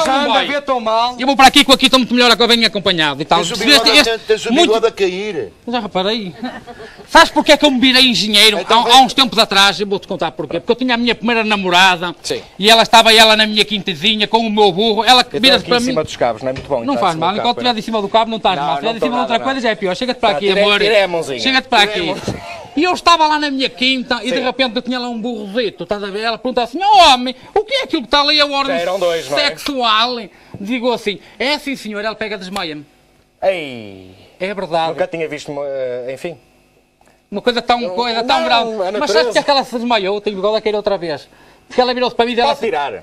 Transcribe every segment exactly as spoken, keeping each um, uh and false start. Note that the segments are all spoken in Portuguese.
anda a ver tão mal. Eu vou para aqui, com aqui estou muito melhor, agora venho acompanhado e tal. Tens o bigode, tens o bigode a cair. Já reparei. Sabes porque é que eu me virei engenheiro então, há, há uns tempos atrás? Eu vou-te contar porquê. Porque eu tinha a minha primeira namorada. Sim. E ela estava ela na minha quintazinha com o meu burro. Ela vira-se para em mim. cima dos cabos, não é muito bom. Não faz mal, enquanto estiver em cima do cabo não estás Não, mal. Se não estiver em cima de estou outra nada, coisa já é pior. Chega-te para Tá, aqui, tirei- amor. tirei a mãozinha. Chega-te para Tirei a aqui. mãozinha. E eu estava lá na minha quinta e de Sim. repente eu tinha lá um burrozito, estás a ver? Ela pergunta assim, ó homem, o que é aquilo que está ali a ordem Já eram dois, não é? sexual? Digo assim, é sim senhor, ela pega desmaia-me. Ei, É verdade. nunca tinha visto, eh, enfim. Uma coisa tão, coisa tão não, grande. a Mas natureza. sabes que aquela se desmaiou? Tem bigode a cair outra vez. Porque ela virou-se para mim e ela... Pode tirar.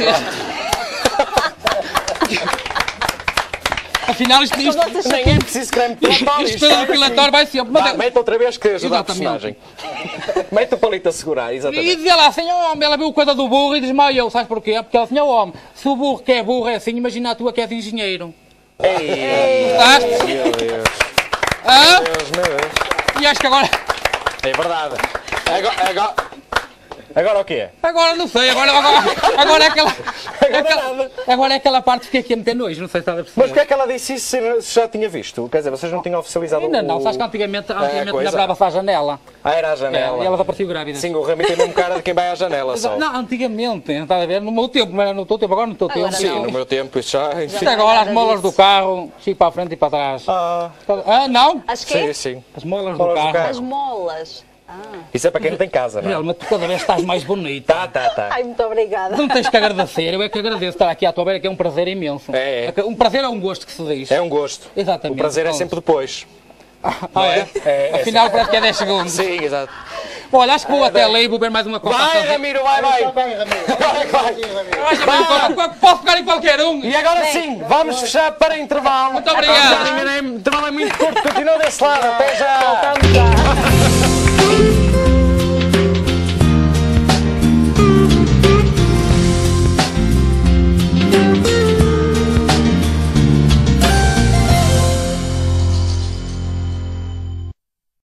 Afinal, isto, isto, isto, Nem é preciso creme depilatório. isto todo depilatório vai ser... Mas Vá, é- mete outra vez que ajuda a Exatamente. personagem. Mete o palito a segurar, E exatamente. dizia lá assim, ó homem, ela viu coisa do burro e desmaiou. Sabes porquê? Porque ela assim, ó homem, se o burro que é burro é assim, imagina a tua que és engenheiro. Ei, Gostaste? meu Deus. Hã? Meu Deus, meu Deus. E acho que agora... É verdade. Agora, agora, agora o quê? Agora não sei, agora, agora, agora é aquela... Agora aquela- nada. agora é aquela parte que fiquei aqui a meter nojo, não sei se estás a perceber. Mas porquê é que ela disse isso se se já tinha visto? Quer dizer, vocês não tinham oficializado Ainda o... não, sabes que antigamente, antigamente coisa. lembrava-se à janela. Ah, era a É, janela. e ela apareceu grávida. Sim, o Rami tem mesmo cara de quem vai à janela só. Não, antigamente, estás a ver? No meu tempo, não era no teu tempo, agora no teu tempo. Agora Sim, não. no meu tempo isso já... Isto agora, as molas do carro, chico para a frente e para trás. Ah, Ah, não? As quê? sim, sim. As molas do Molas do carro. carro. As molas. Ah. Isso é para quem não tem casa, não é? Realmente, tu cada vez estás mais bonita. Tá, tá, tá. Ai, muito obrigada. Não tens que agradecer, eu é que agradeço estar aqui à tua beira, que é um prazer imenso. É, é. Um prazer é um gosto que se diz. É um gosto. Exatamente. O prazer é Pronto. sempre depois. Ah, é? É, é Afinal, parece que é dez segundos. Sim, exato. Olha, acho que vou até ali e vou ver mais uma copa. Vai, Ramiro, vai, vai! Vai, Ramiro. Vai, vai! Vai. Posso pegar em qualquer um? E agora sim, vamos fechar para intervalo. Muito obrigado. Ah, já enganei-me. O intervalo é muito curto, continua desse lado. Até já! Voltamos já.